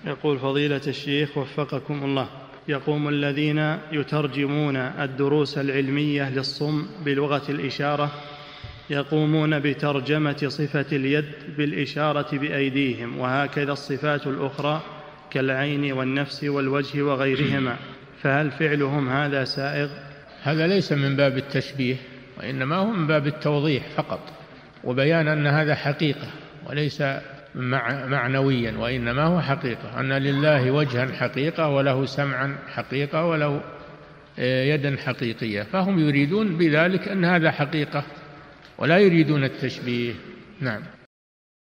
يقول فضيلة الشيخ وفقكم الله، يقوم الذين يترجمون الدروس العلمية للصم بلغة الإشارة يقومون بترجمة صفة اليد بالإشارة بأيديهم، وهكذا الصفات الأخرى كالعين والنفس والوجه وغيرهما، فهل فعلهم هذا سائغ؟ هذا ليس من باب التشبيه، وإنما هو من باب التوضيح فقط وبيان أن هذا حقيقة وليس معنويا، وإنما هو حقيقة، أن لله وجها حقيقة وله سمعا حقيقة وله يدا حقيقية، فهم يريدون بذلك أن هذا حقيقة ولا يريدون التشبيه. نعم.